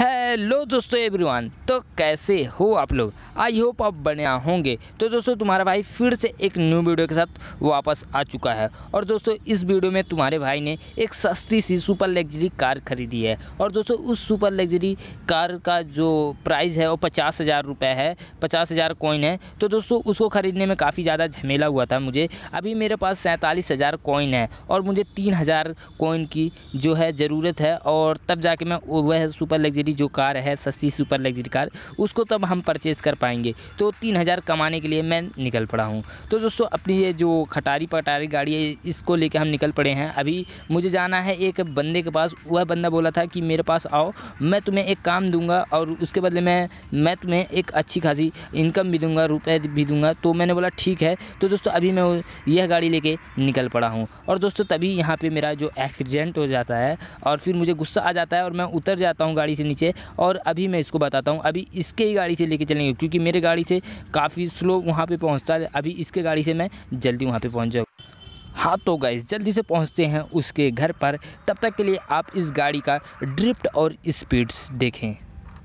Hello दोस्तों everyone, तो कैसे हो आप लोग। आई होप आप बढ़िया होंगे। तो दोस्तों तुम्हारा भाई फिर से एक न्यू वीडियो के साथ वापस आ चुका है। और दोस्तों इस वीडियो में तुम्हारे भाई ने एक सस्ती सी सुपर लग्जरी कार खरीदी है। और दोस्तों उस सुपर लग्जरी कार का जो प्राइस है वो 50,000 रुपये है, 50,000 कॉइन है। तो दोस्तों उसको ख़रीदने में काफ़ी ज़्यादा झमेला हुआ था मुझे। अभी मेरे पास 47,000 कॉइन है और मुझे 3,000 कॉइन की जो है ज़रूरत है, और तब जाके मैं वह सुपर लग्जरी जो कार है, सस्ती सुपर लग्जरी कार, उसको तब हम परचेज़ कर पाएंगे। तो 3,000 कमाने के लिए मैं निकल पड़ा हूँ। तो दोस्तों अपनी ये जो खटारी पटारी गाड़ी है इसको लेके हम निकल पड़े हैं। अभी मुझे जाना है एक बंदे के पास। वह बंदा बोला था कि मेरे पास आओ, मैं तुम्हें एक काम दूंगा और उसके बदले मैं तुम्हें एक अच्छी खासी इनकम भी दूंगा, रुपए भी दूंगा। तो मैंने बोला ठीक है। तो दोस्तों अभी मैं यह गाड़ी लेके निकल पड़ा हूँ। और दोस्तों तभी यहाँ पे मेरा जो एक्सीडेंट हो जाता है और फिर मुझे गुस्सा आ जाता है और मैं उतर जाता हूँ गाड़ी से नीचे। और अभी मैं इसको बताता हूँ, अभी इसके ही गाड़ी से लेके चलेंगे क्योंकि मेरे गाड़ी से काफ़ी स्लो वहाँ पे पहुँचता है। अभी इसके गाड़ी से मैं जल्दी वहाँ पे पहुँच जाऊँ। हाँ तो गाइस जल्दी से पहुँचते हैं उसके घर पर। तब तक के लिए आप इस गाड़ी का ड्रिफ्ट और स्पीड्स देखें।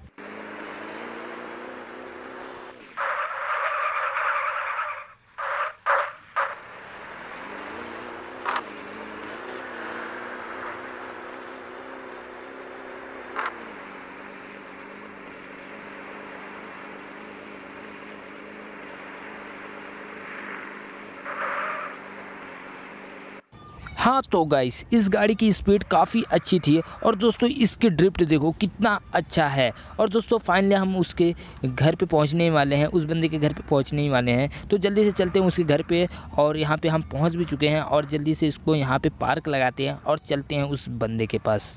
हाँ तो गाइस इस गाड़ी की स्पीड काफ़ी अच्छी थी और दोस्तों इसकी ड्रिफ्ट देखो कितना अच्छा है। और दोस्तों फाइनली हम उसके घर पे पहुंचने वाले हैं, उस बंदे के घर पे पहुंचने ही वाले हैं। तो जल्दी से चलते हैं उसके घर पे, और यहाँ पे हम पहुंच भी चुके हैं। और जल्दी से इसको यहाँ पे पार्क लगाते हैं और चलते हैं उस बंदे के पास।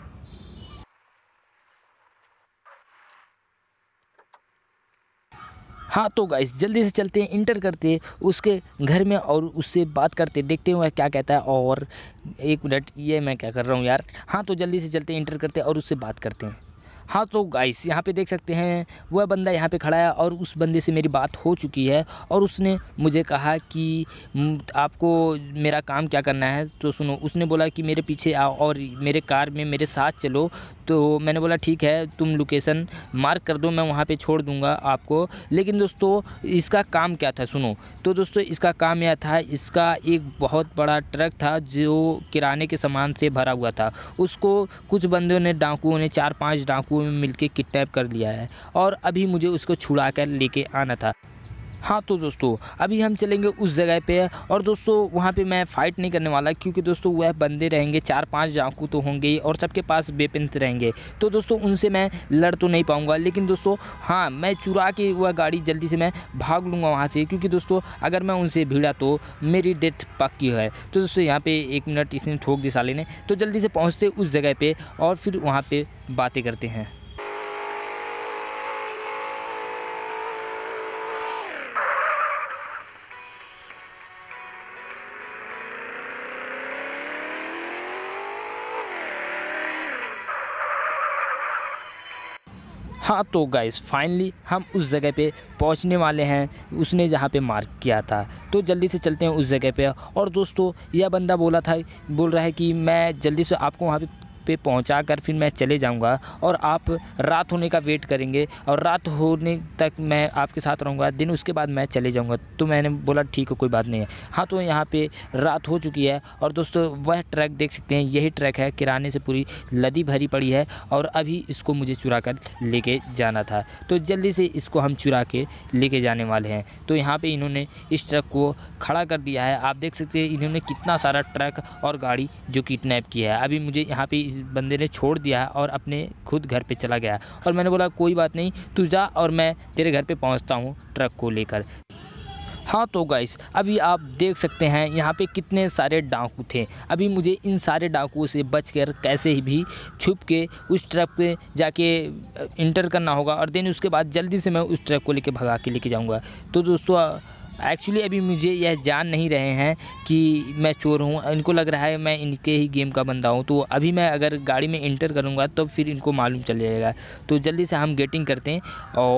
हाँ तो गाइस जल्दी से चलते हैं, इंटर करते हैं उसके घर में और उससे बात करते, देखते हैं वह क्या कहता है। और एक मिनट, ये मैं क्या कर रहा हूँ यार। हाँ तो जल्दी से चलते हैं, इंटर करते हैं और उससे बात करते हैं। हाँ तो गाइस यहाँ पे देख सकते हैं वह बंदा यहाँ पे खड़ा है और उस बंदे से मेरी बात हो चुकी है। और उसने मुझे कहा कि आपको मेरा काम क्या करना है। तो सुनो, उसने बोला कि मेरे पीछे आओ और मेरे कार में मेरे साथ चलो। तो मैंने बोला ठीक है, तुम लोकेशन मार्क कर दो, मैं वहाँ पे छोड़ दूँगा आपको। लेकिन दोस्तों इसका काम क्या था सुनो। तो दोस्तों इसका काम यह था, इसका एक बहुत बड़ा ट्रक था जो किराने के सामान से भरा हुआ था। उसको कुछ बंदों ने, डाकुओं ने, 4-5 डाकुओं में मिलके किडनैप कर लिया है और अभी मुझे उसको छुड़ा कर लेके आना था। हाँ तो दोस्तों अभी हम चलेंगे उस जगह पे। और दोस्तों वहाँ पे मैं फ़ाइट नहीं करने वाला क्योंकि दोस्तों वह बंदे रहेंगे, 4-5 डाकू तो होंगे ही और सबके पास वेपन रहेंगे। तो दोस्तों उनसे मैं लड़ तो नहीं पाऊँगा, लेकिन दोस्तों हाँ मैं चुरा के वह गाड़ी जल्दी से मैं भाग लूँगा वहाँ से, क्योंकि दोस्तों अगर मैं उनसे भिड़ा तो मेरी डेथ पक्की है। तो दोस्तों यहाँ पे 1 मिनट इसने ठोक दी साले ने। तो जल्दी से पहुँचते उस जगह पर और फिर वहाँ पर बातें करते हैं। हाँ तो गाइस फाइनली हम उस जगह पे पहुंचने वाले हैं, उसने जहाँ पे मार्क किया था। तो जल्दी से चलते हैं उस जगह पे। और दोस्तों यह बंदा बोल रहा है कि मैं जल्दी से आपको वहाँ पे पहुंचा कर फिर मैं चले जाऊंगा और आप रात होने का वेट करेंगे और रात होने तक मैं आपके साथ रहूंगा, दिन उसके बाद मैं चले जाऊंगा। तो मैंने बोला ठीक है, कोई बात नहीं है। हाँ तो यहाँ पे रात हो चुकी है और दोस्तों वह ट्रक देख सकते हैं, यही ट्रक है, किराने से पूरी लदी भरी पड़ी है और अभी इसको मुझे चुरा कर लेके जाना था। तो जल्दी से इसको हम चुरा के लेके जाने वाले हैं। तो यहाँ पर इन्होंने इस ट्रक को खड़ा कर दिया है। आप देख सकते हैं इन्होंने कितना सारा ट्रक और गाड़ी जो किडनैप किया है। अभी मुझे यहाँ पे बंदे ने छोड़ दिया है और अपने खुद घर पे चला गया। और मैंने बोला कोई बात नहीं, तू जा और मैं तेरे घर पे पहुंचता हूं ट्रक को लेकर। हाँ तो गाइस अभी आप देख सकते हैं यहाँ पे कितने सारे डाकू थे। अभी मुझे इन सारे डाकुओं से बचकर कैसे भी छुप के उस ट्रक पे जाके इंटर करना होगा और देन उसके बाद जल्दी से मैं उस ट्रक को लेके जाऊँगा। तो दोस्तों एक्चुअली अभी मुझे यह जान नहीं रहे हैं कि मैं चोर हूँ, इनको लग रहा है मैं इनके ही गेम का बंदा हूँ। तो अभी मैं अगर गाड़ी में इंटर करूँगा तो फिर इनको मालूम चल जाएगा। तो जल्दी से हम गेटिंग करते हैं और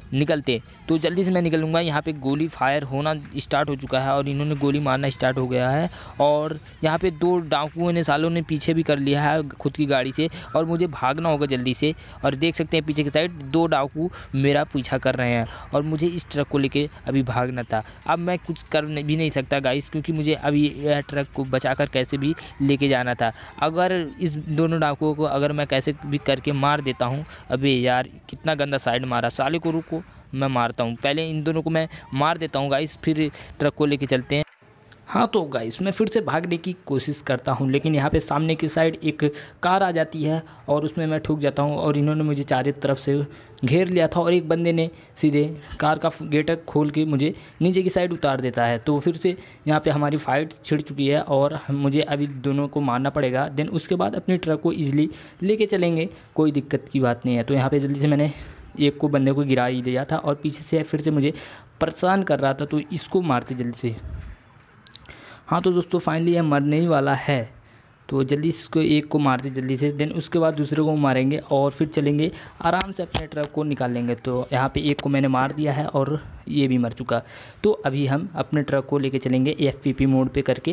निकलते। तो जल्दी से मैं निकलूँगा। यहाँ पे गोली फायर होना स्टार्ट हो चुका है और इन्होंने गोली मारना स्टार्ट हो गया है और यहाँ पे 2 डाकुओं ने सालों ने पीछे भी कर लिया है खुद की गाड़ी से और मुझे भागना होगा जल्दी से। और देख सकते हैं पीछे की साइड 2 डाकू मेरा पीछा कर रहे हैं और मुझे इस ट्रक को लेके अभी भागना था। अब मैं कुछ कर भी नहीं सकता गाइस, क्योंकि मुझे अभी यह ट्रक को बचाकर कैसे भी लेके जाना था। अगर इस दोनों डाकुओं को अगर मैं कैसे भी करके मार देता हूँ, अबे यार कितना गंदा साइड मारा साले को। रुको मैं मारता हूँ, पहले इन दोनों को मैं मार देता हूँ गाइस, फिर ट्रक को लेके चलते हैं। हाँ तो गाइस मैं फिर से भागने की कोशिश करता हूँ, लेकिन यहाँ पे सामने की साइड एक कार आ जाती है और उसमें मैं ठुक जाता हूँ और इन्होंने मुझे चारों तरफ से घेर लिया था और एक बंदे ने सीधे कार का गेट खोल के मुझे नीचे की साइड उतार देता है। तो फिर से यहाँ पे हमारी फ़ाइट छिड़ चुकी है और मुझे अभी दोनों को मारना पड़ेगा। देन उसके बाद अपनी ट्रक को ईजिली लेके चलेंगे, कोई दिक्कत की बात नहीं है। तो यहाँ पर जल्दी से मैंने एक को बंदे को गिरा ही दिया था और पीछे से फिर से मुझे परेशान कर रहा था, तो इसको मारते जल्दी से। हाँ तो दोस्तों फाइनली यह मरने ही वाला है, तो जल्दी इसको एक को मारते जल्दी से। देन उसके बाद दूसरे को मारेंगे और फिर चलेंगे आराम से अपने ट्रक को निकाल लेंगे। तो यहाँ पे एक को मैंने मार दिया है और ये भी मर चुका। तो अभी हम अपने ट्रक को लेके चलेंगे FPP मोड पे करके।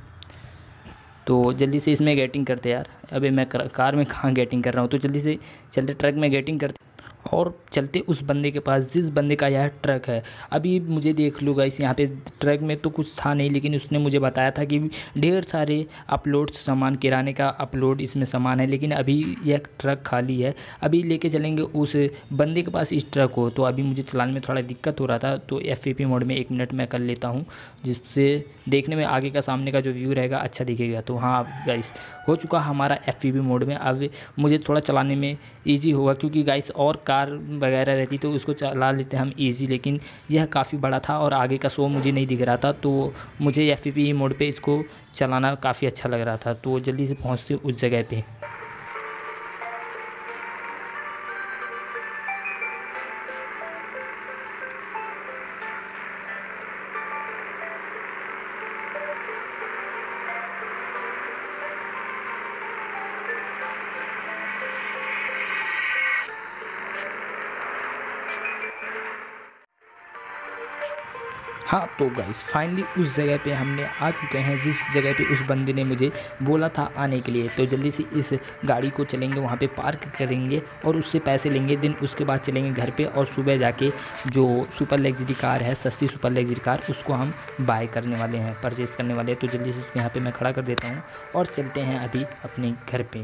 तो जल्दी से इसमें गेटिंग करते यार। अबे मैं कार में कहाँ गेटिंग कर रहा हूँ, तो जल्दी से चलते ट्रक में गेटिंग करते और चलते उस बंदे के पास जिस बंदे का यह ट्रक है। अभी मुझे देख लो गाइस, यहाँ पे ट्रक में तो कुछ था नहीं, लेकिन उसने मुझे बताया था कि ढेर सारे अपलोड सामान, किराने का अपलोड इसमें सामान है, लेकिन अभी यह ट्रक खाली है। अभी लेके चलेंगे उस बंदे के पास इस ट्रक को। तो अभी मुझे चलाने में थोड़ा दिक्कत हो रहा था, तो FPP मोड में 1 मिनट में कर लेता हूँ, जिससे देखने में आगे का सामने का जो व्यू रहेगा अच्छा दिखेगा। तो हाँ गाइस हो चुका हमारा FPP मोड में। अब मुझे थोड़ा चलाने में ईजी होगा, क्योंकि गाइस और कार वगैरह रहती तो उसको चला लेते हम ईजी, लेकिन यह काफ़ी बड़ा था और आगे का शो मुझे नहीं दिख रहा था, तो मुझे FPP मोड पे इसको चलाना काफ़ी अच्छा लग रहा था। तो जल्दी से पहुँचते उस जगह पे। हाँ तो गाइस फाइनली उस जगह पे हमने आ चुके हैं जिस जगह पे उस बंदे ने मुझे बोला था आने के लिए। तो जल्दी से इस गाड़ी को चलेंगे, वहाँ पे पार्क करेंगे और उससे पैसे लेंगे। दिन उसके बाद चलेंगे घर पे और सुबह जाके जो सुपर लग्जरी कार है, सस्ती सुपर लग्जरी कार, उसको हम बाय करने वाले हैं, परचेज़ करने वाले हैं। तो जल्दी से उसको यहाँ पर मैं खड़ा कर देता हूँ और चलते हैं अभी अपने घर पर।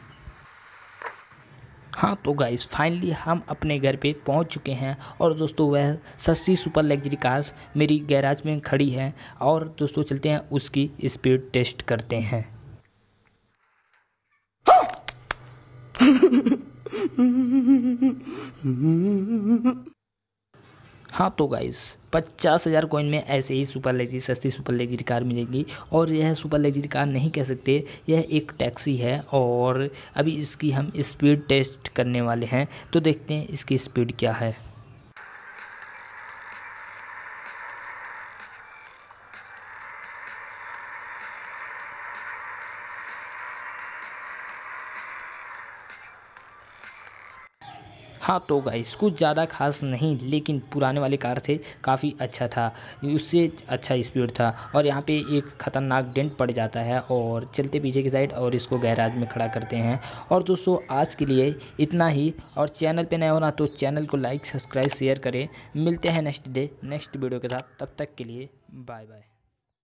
हाँ तो गाइस फाइनली हम अपने घर पे पहुंच चुके हैं और दोस्तों वह सस्ती सुपर लग्जरी कार्स मेरी गैराज में खड़ी है और दोस्तों चलते हैं उसकी स्पीड टेस्ट करते हैं। हाँ तो गाइस 50,000 कॉइन में ऐसे ही सुपर लग्जरी सस्ती सुपर लग्जरी कार मिलेगी। और यह सुपर लग्जरी कार नहीं कह सकते, यह एक टैक्सी है और अभी इसकी हम स्पीड टेस्ट करने वाले हैं। तो देखते हैं इसकी स्पीड क्या है। हाँ तो गाइस कुछ ज़्यादा खास नहीं, लेकिन पुराने वाले कार से काफ़ी अच्छा था, उससे अच्छा स्पीड था। और यहाँ पे एक ख़तरनाक डेंट पड़ जाता है और चलते पीछे की साइड और इसको गैराज में खड़ा करते हैं। और दोस्तों आज के लिए इतना ही, और चैनल पे नए हो ना तो चैनल को लाइक सब्सक्राइब शेयर करें। मिलते हैं नेक्स्ट वीडियो के साथ, तब तक के लिए बाय बाय।